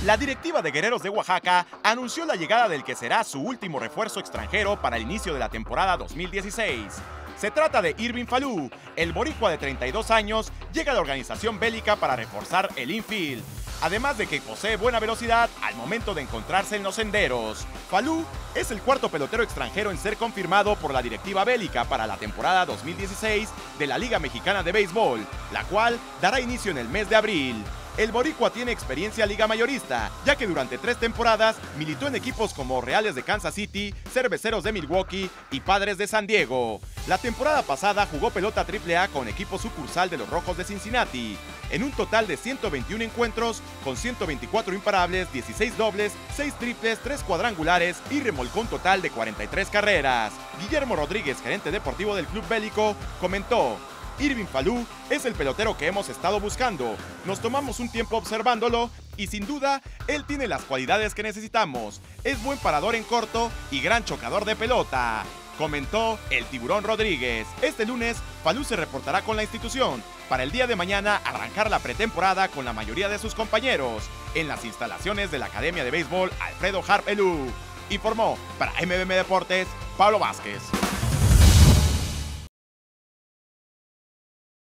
La directiva de Guerreros de Oaxaca anunció la llegada del que será su último refuerzo extranjero para el inicio de la temporada 2016. Se trata de Irving Falú. El boricua de 32 años llega a la organización bélica para reforzar el infield, además de que posee buena velocidad al momento de encontrarse en los senderos. Falú es el cuarto pelotero extranjero en ser confirmado por la directiva bélica para la temporada 2016 de la Liga Mexicana de Béisbol, la cual dará inicio en el mes de abril. El boricua tiene experiencia liga mayorista, ya que durante 3 temporadas militó en equipos como Reales de Kansas City, Cerveceros de Milwaukee y Padres de San Diego. La temporada pasada jugó pelota AAA con equipo sucursal de los Rojos de Cincinnati, en un total de 121 encuentros, con 124 imparables, 16 dobles, 6 triples, 3 cuadrangulares y remolcó un total de 43 carreras. Guillermo Rodríguez, gerente deportivo del club bélico, comentó: Irving Falú es el pelotero que hemos estado buscando. Nos tomamos un tiempo observándolo y sin duda, él tiene las cualidades que necesitamos. Es buen parador en corto y gran chocador de pelota, comentó el Tiburón Rodríguez. Este lunes, Falú se reportará con la institución para el día de mañana arrancar la pretemporada con la mayoría de sus compañeros en las instalaciones de la Academia de Béisbol Alfredo Harp Elú. Informó para MBM Deportes, Pablo Vázquez.